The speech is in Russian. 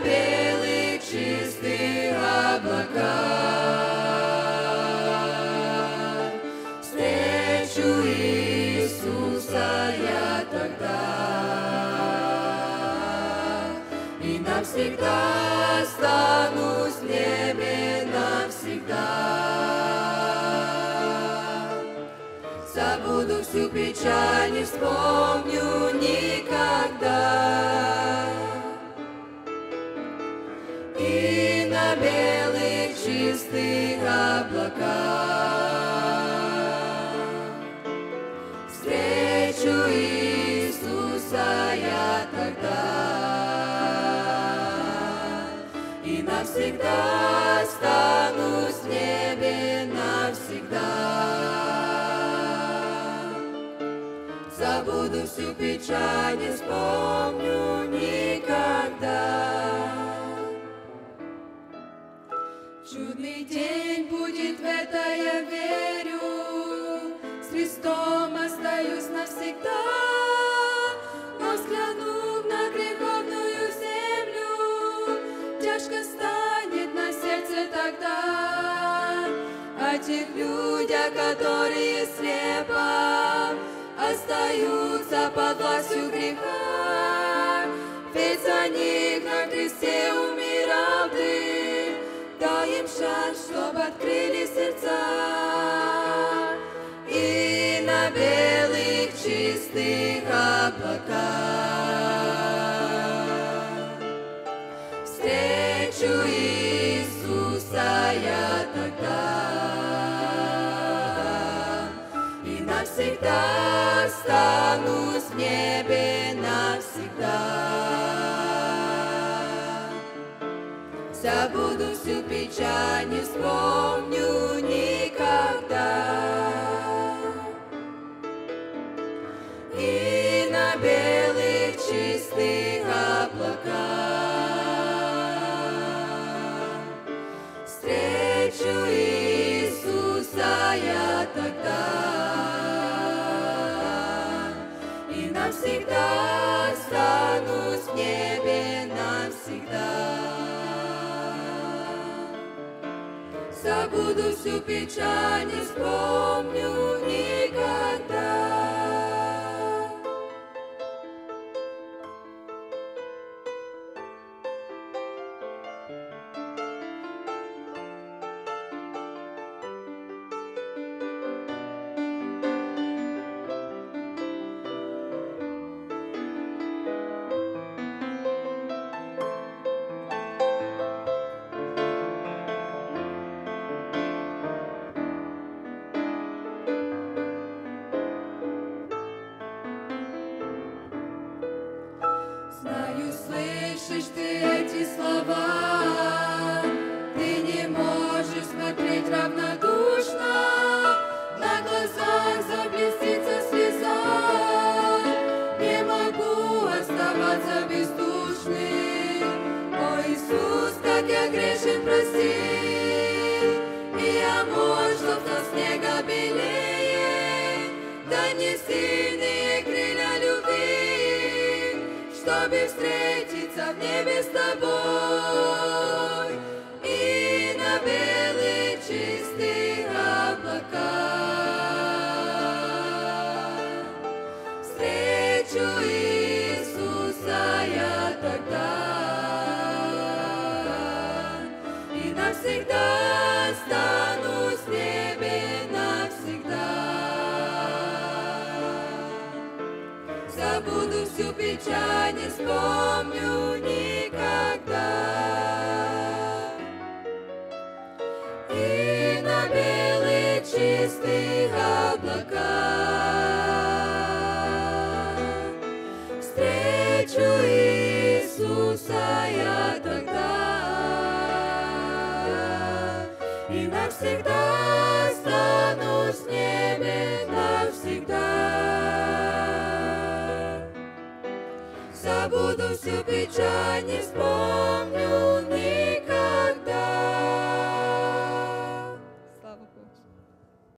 белых чистых облаках встречу Иисуса я тогда, и навсегда останусь в небе навсегда. Забуду всю печаль, не вспомню никогда. И на белых чистых облаках встречу Иисуса я тогда, и навсегда останусь в небе навсегда. Забуду всю печаль, не вспомню никогда. Чудный день будет, в это я верю, с Христом остаюсь навсегда. Но взглянув на греховную землю, тяжко станет на сердце тогда. О тех людях, которые слепо остаются под властью греха, ведь за них на кресте умирал ты. Дай им шанс, чтоб открыли сердца, и на белых чистых облаках встречу Иисуса я тогда, и навсегда останусь в небе навсегда. Забуду всю печаль, не вспомню никогда. И на белых чистых облаках встречу Иисуса я тогда, и навсегда останусь в небе навсегда. Забуду всю печаль, не вспомню никогда. Знаю, слышишь ты эти слова, ты не можешь смотреть равнодушно, на глазах заблестится слеза. Не могу оставаться бездушным, о Иисус, как я грешен, прости. И амор, чтоб со снега белее, дай мне сильные крылья любви, чтобы встретиться в небе с тобой. И на белых чистых облаках встречу Иисуса я тогда, и навсегда останусь в небе навсегда. Забуду всю печаль, не вспомню никогда. И на белых чистых облаках встречу Иисуса я тогда, и навсегда останусь в небе навсегда. Забуду всю печаль, не вспомню никогда.